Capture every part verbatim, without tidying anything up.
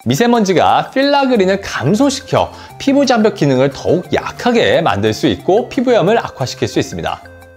미세먼지가 필라그린을 감소시켜 피부 장벽 기능을 더욱 약하게 만들 수 있고 피부염을 악화시킬 수 있습니다.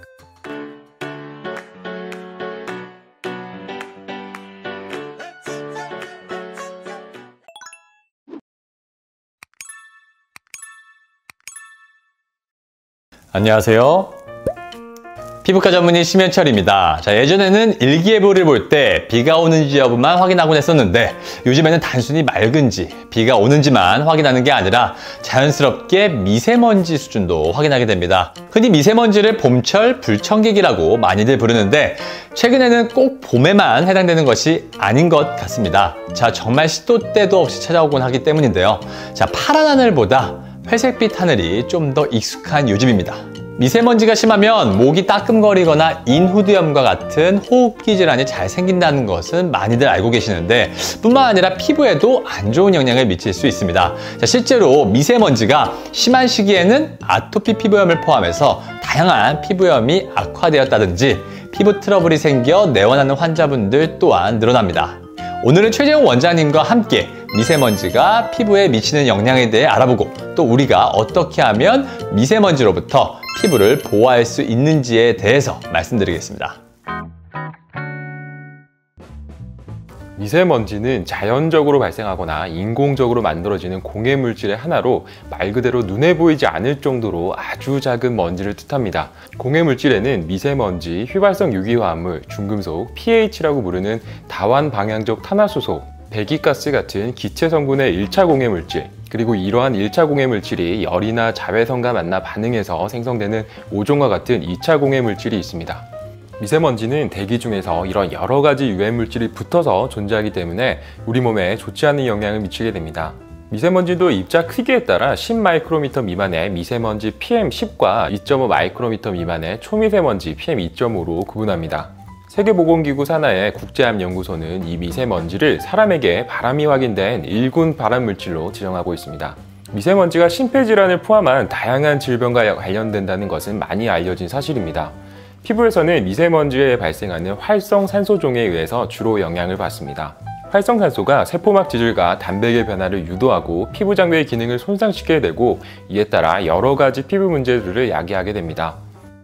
안녕하세요. 피부과 전문의 심현철입니다. 자, 예전에는 일기예보를 볼 때 비가 오는지 여부만 확인하곤 했었는데 요즘에는 단순히 맑은지 비가 오는지만 확인하는 게 아니라 자연스럽게 미세먼지 수준도 확인하게 됩니다. 흔히 미세먼지를 봄철 불청객이라고 많이들 부르는데 최근에는 꼭 봄에만 해당되는 것이 아닌 것 같습니다. 자, 정말 시도 때도 없이 찾아오곤 하기 때문인데요. 자, 파란 하늘보다 회색빛 하늘이 좀 더 익숙한 요즘입니다. 미세먼지가 심하면 목이 따끔거리거나 인후두염과 같은 호흡기 질환이 잘 생긴다는 것은 많이들 알고 계시는데 뿐만 아니라 피부에도 안 좋은 영향을 미칠 수 있습니다. 자, 실제로 미세먼지가 심한 시기에는 아토피 피부염을 포함해서 다양한 피부염이 악화되었다든지 피부 트러블이 생겨 내원하는 환자분들 또한 늘어납니다. 오늘은 최재훈 원장님과 함께 미세먼지가 피부에 미치는 영향에 대해 알아보고 또 우리가 어떻게 하면 미세먼지로부터 피부를 보호할 수 있는지에 대해서 말씀드리겠습니다. 미세먼지는 자연적으로 발생하거나 인공적으로 만들어지는 공해 물질의 하나로 말 그대로 눈에 보이지 않을 정도로 아주 작은 먼지를 뜻합니다. 공해 물질에는 미세먼지, 휘발성 유기화합물, 중금속, 피에이치라고 부르는 다완 방향적 탄화수소, 배기가스 같은 기체 성분의 일 차 공해 물질, 그리고 이러한 일 차 공해 물질이 열이나 자외선과 만나 반응해서 생성되는 오존과 같은 이 차 공해 물질이 있습니다. 미세먼지는 대기 중에서 이런 여러 가지 유해 물질이 붙어서 존재하기 때문에 우리 몸에 좋지 않은 영향을 미치게 됩니다. 미세먼지도 입자 크기에 따라 십 마이크로미터 미만의 미세먼지 피엠 십과 이 점 오 마이크로미터 미만의 초미세먼지 피엠 이 점 오로 구분합니다. 세계보건기구 산하의 국제암연구소는 이 미세먼지를 사람에게 바람이 확인된 일 군 발암물질로 지정하고 있습니다. 미세먼지가 심폐질환을 포함한 다양한 질병과 관련된다는 것은 많이 알려진 사실입니다. 피부에서는 미세먼지에 발생하는 활성산소종에 의해서 주로 영향을 받습니다. 활성산소가 세포막 지질과 단백의 변화를 유도하고 피부 장벽의 기능을 손상시키게 되고 이에 따라 여러 가지 피부 문제들을 야기하게 됩니다.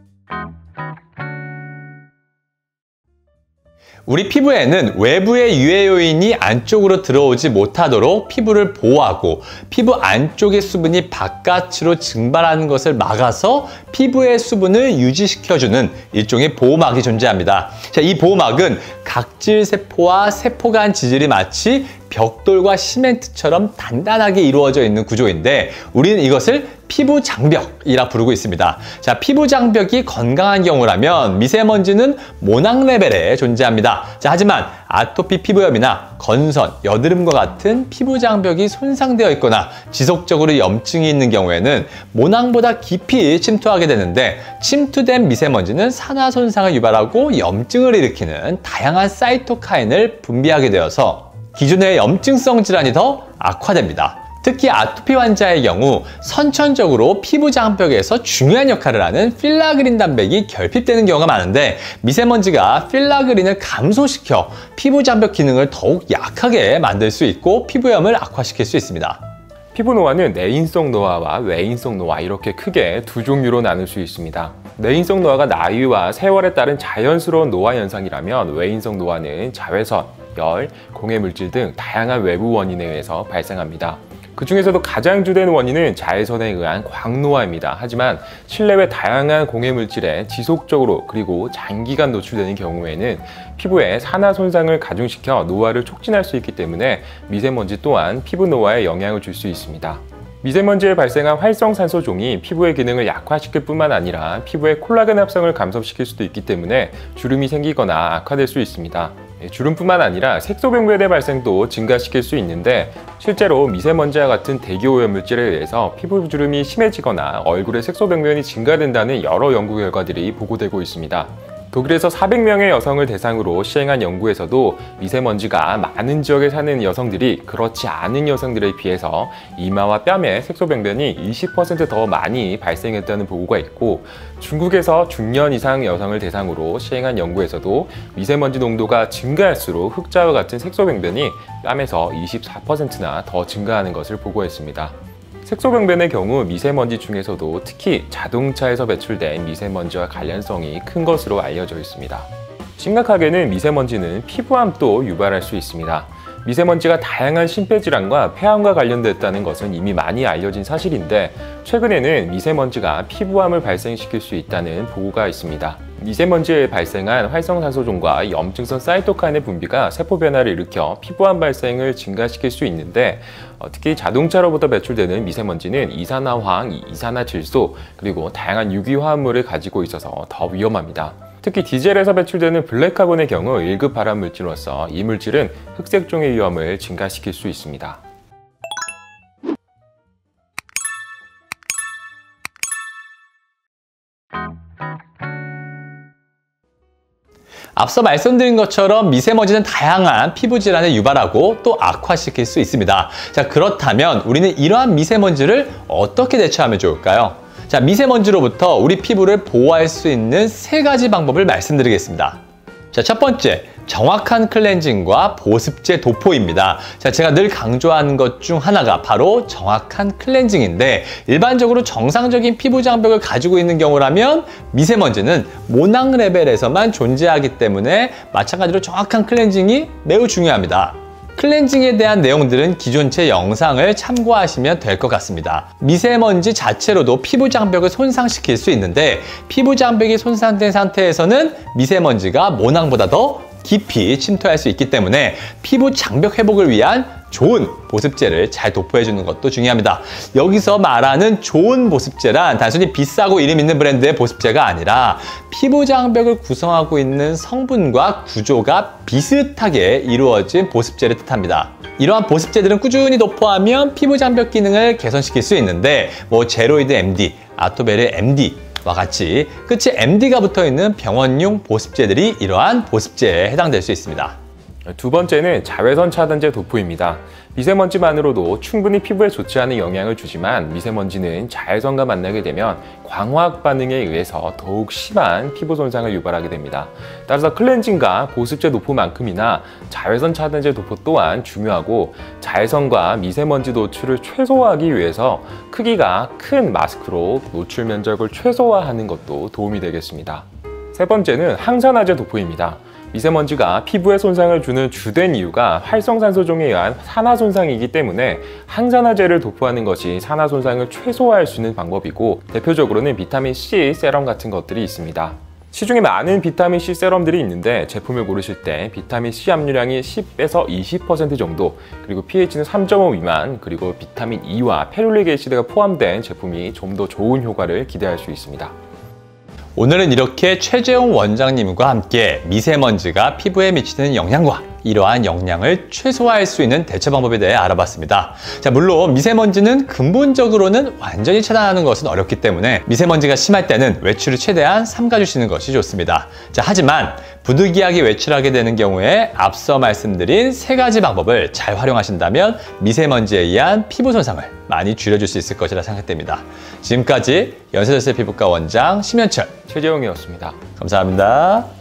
우리 피부에는 외부의 유해 요인이 안쪽으로 들어오지 못하도록 피부를 보호하고 피부 안쪽의 수분이 바깥으로 증발하는 것을 막아서 피부의 수분을 유지시켜주는 일종의 보호막이 존재합니다. 자, 이 보호막은 각질 세포와 세포 간 지질이 마치 벽돌과 시멘트처럼 단단하게 이루어져 있는 구조인데 우리는 이것을 피부 장벽이라 부르고 있습니다. 자, 피부 장벽이 건강한 경우라면 미세먼지는 모낭 레벨에 존재합니다. 자, 하지만 아토피 피부염이나 건선, 여드름과 같은 피부 장벽이 손상되어 있거나 지속적으로 염증이 있는 경우에는 모낭보다 깊이 침투하게 되는데 침투된 미세먼지는 산화 손상을 유발하고 염증을 일으키는 다양한 사이토카인을 분비하게 되어서 기존의 염증성 질환이 더 악화됩니다. 특히 아토피 환자의 경우 선천적으로 피부 장벽에서 중요한 역할을 하는 필라그린 단백이 결핍되는 경우가 많은데 미세먼지가 필라그린을 감소시켜 피부 장벽 기능을 더욱 약하게 만들 수 있고 피부염을 악화시킬 수 있습니다. 피부 노화는 내인성 노화와 외인성 노화 이렇게 크게 두 종류로 나눌 수 있습니다. 내인성 노화가 나이와 세월에 따른 자연스러운 노화 현상이라면 외인성 노화는 자외선, 열, 공해 물질 등 다양한 외부 원인에 의해서 발생합니다. 그 중에서도 가장 주된 원인은 자외선에 의한 광노화입니다. 하지만 실내외 다양한 공해 물질에 지속적으로 그리고 장기간 노출되는 경우에는 피부에 산화 손상을 가중시켜 노화를 촉진할 수 있기 때문에 미세먼지 또한 피부 노화에 영향을 줄 수 있습니다. 미세먼지에 발생한 활성산소종이 피부의 기능을 약화시킬 뿐만 아니라 피부의 콜라겐 합성을 감소시킬 수도 있기 때문에 주름이 생기거나 악화될 수 있습니다. 주름뿐만 아니라 색소병변의 발생도 증가시킬 수 있는데 실제로 미세먼지와 같은 대기오염물질에 의해서 피부 주름이 심해지거나 얼굴의 색소병변이 증가된다는 여러 연구 결과들이 보고되고 있습니다. 독일에서 사백 명의 여성을 대상으로 시행한 연구에서도 미세먼지가 많은 지역에 사는 여성들이 그렇지 않은 여성들에 비해서 이마와 뺨에 색소병변이 이십 퍼센트 더 많이 발생했다는 보고가 있고, 중국에서 중년 이상 여성을 대상으로 시행한 연구에서도 미세먼지 농도가 증가할수록 흑자와 같은 색소병변이 뺨에서 이십사 퍼센트나 더 증가하는 것을 보고했습니다. 색소병변의 경우 미세먼지 중에서도 특히 자동차에서 배출된 미세먼지와 관련성이 큰 것으로 알려져 있습니다. 심각하게는 미세먼지는 피부암도 유발할 수 있습니다. 미세먼지가 다양한 심폐질환과 폐암과 관련됐다는 것은 이미 많이 알려진 사실인데, 최근에는 미세먼지가 피부암을 발생시킬 수 있다는 보고가 있습니다. 미세먼지에 발생한 활성산소종과 염증성 사이토카인의 분비가 세포 변화를 일으켜 피부암 발생을 증가시킬 수 있는데, 특히 자동차로부터 배출되는 미세먼지는 이산화황, 이산화질소, 그리고 다양한 유기화합물을 가지고 있어서 더 위험합니다. 특히 디젤에서 배출되는 블랙카본의 경우 일 급 발암물질로서 이 물질은 흑색종의 위험을 증가시킬 수 있습니다. 앞서 말씀드린 것처럼 미세먼지는 다양한 피부 질환을 유발하고 또 악화시킬 수 있습니다. 자, 그렇다면 우리는 이러한 미세먼지를 어떻게 대처하면 좋을까요? 자, 미세먼지로부터 우리 피부를 보호할 수 있는 세 가지 방법을 말씀드리겠습니다. 자, 첫 번째, 정확한 클렌징과 보습제 도포입니다. 자, 제가 늘 강조하는 것 중 하나가 바로 정확한 클렌징인데, 일반적으로 정상적인 피부 장벽을 가지고 있는 경우라면 미세먼지는 모낭 레벨에서만 존재하기 때문에 마찬가지로 정확한 클렌징이 매우 중요합니다. 클렌징에 대한 내용들은 기존 제 영상을 참고하시면 될 것 같습니다. 미세먼지 자체로도 피부 장벽을 손상시킬 수 있는데, 피부 장벽이 손상된 상태에서는 미세먼지가 모낭보다 더 깊이 침투할 수 있기 때문에 피부 장벽 회복을 위한 좋은 보습제를 잘 도포해주는 것도 중요합니다. 여기서 말하는 좋은 보습제란 단순히 비싸고 이름 있는 브랜드의 보습제가 아니라 피부 장벽을 구성하고 있는 성분과 구조가 비슷하게 이루어진 보습제를 뜻합니다. 이러한 보습제들은 꾸준히 도포하면 피부 장벽 기능을 개선시킬 수 있는데, 뭐 제로이드 엠디, 아토베르 엠디 와 같이 끝에 엠디가 붙어있는 병원용 보습제들이 이러한 보습제에 해당될 수 있습니다. 두 번째는 자외선 차단제 도포입니다. 미세먼지만으로도 충분히 피부에 좋지 않은 영향을 주지만, 미세먼지는 자외선과 만나게 되면 광화학 반응에 의해서 더욱 심한 피부 손상을 유발하게 됩니다. 따라서 클렌징과 보습제 도포만큼이나 자외선 차단제 도포 또한 중요하고, 자외선과 미세먼지 노출을 최소화하기 위해서 크기가 큰 마스크로 노출 면적을 최소화하는 것도 도움이 되겠습니다. 세 번째는 항산화제 도포입니다. 미세먼지가 피부에 손상을 주는 주된 이유가 활성산소종에 의한 산화 손상이기 때문에 항산화제를 도포하는 것이 산화 손상을 최소화할 수 있는 방법이고, 대표적으로는 비타민 C 세럼 같은 것들이 있습니다. 시중에 많은 비타민 C 세럼들이 있는데, 제품을 고르실 때 비타민 C 함유량이 십에서 이십 퍼센트 정도, 그리고 피에이치는 삼 점 오 미만, 그리고 비타민 E와 페룰릭 애시드가 포함된 제품이 좀 더 좋은 효과를 기대할 수 있습니다. 오늘은 이렇게 최재용 원장님과 함께 미세먼지가 피부에 미치는 영향과 이러한 영향을 최소화할 수 있는 대처 방법에 대해 알아봤습니다. 자, 물론 미세먼지는 근본적으로는 완전히 차단하는 것은 어렵기 때문에 미세먼지가 심할 때는 외출을 최대한 삼가주시는 것이 좋습니다. 자, 하지만 부득이하게 외출하게 되는 경우에 앞서 말씀드린 세 가지 방법을 잘 활용하신다면 미세먼지에 의한 피부 손상을 많이 줄여줄 수 있을 것이라 생각됩니다. 지금까지 연세대세 피부과 원장 심현철, 최재용이었습니다. 감사합니다.